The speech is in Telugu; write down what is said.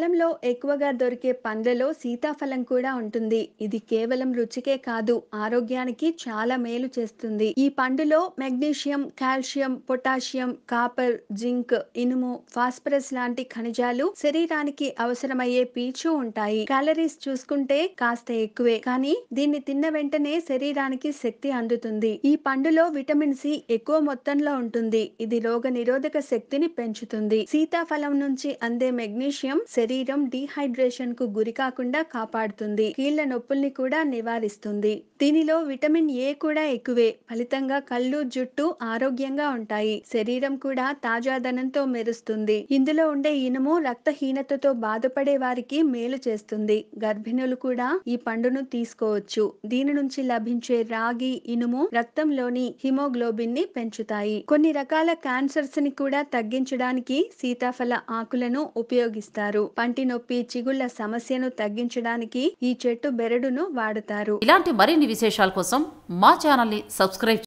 కాలంలో ఎక్కువగా దొరికే పండ్లలో సీతాఫలం కూడా ఉంటుంది. ఇది కేవలం రుచికే కాదు, ఆరోగ్యానికి చాలా మేలు చేస్తుంది. ఈ పండులో magnesium, calcium, potassium, copper, zinc, ఇనుము, ఫాస్ఫరస్ లాంటి ఖనిజాలు, శరీరానికి అవసరమయ్యే పీచు ఉంటాయి. క్యాలరీస్ చూసుకుంటే కాస్త ఎక్కువే, కానీ దీన్ని తిన్న వెంటనే శరీరానికి శక్తి అందుతుంది. ఈ పండులో విటమిన్ సి ఎక్కువ మొత్తంలో ఉంటుంది. ఇది రోగ నిరోధక శక్తిని పెంచుతుంది. సీతాఫలం నుంచి అందే మెగ్నీషియం శరీరం డీహైడ్రేషన్ కు గురి కాకుండా కాపాడుతుంది. కీళ్ల నొప్పుల్ని కూడా నివారిస్తుంది. దీనిలో విటమిన్ ఏ కూడా ఎక్కువే. ఫలితంగా కళ్ళు, జుట్టు ఆరోగ్యంగా ఉంటాయి. శరీరం కూడా తాజాదనంతో మెరుస్తుంది. ఇందులో ఉండే ఇనుము రక్తహీనతతో బాధపడే వారికి మేలు చేస్తుంది. గర్భిణులు కూడా ఈ పండును తీసుకోవచ్చు. దీని నుంచి లభించే రాగి, ఇనుము రక్తంలోని హిమోగ్లోబిన్ ని పెంచుతాయి. కొన్ని రకాల క్యాన్సర్స్ ని కూడా తగ్గించడానికి సీతాఫల ఆకులను ఉపయోగిస్తారు. పంటి నొప్పి, చిగుళ్ల సమస్యను తగ్గించడానికి ఈ చెట్టు బెరడును వాడుతారు. ఇలాంటి మరిన్ని విశేషాల కోసం మా ఛానల్ ని సబ్స్క్రైబ్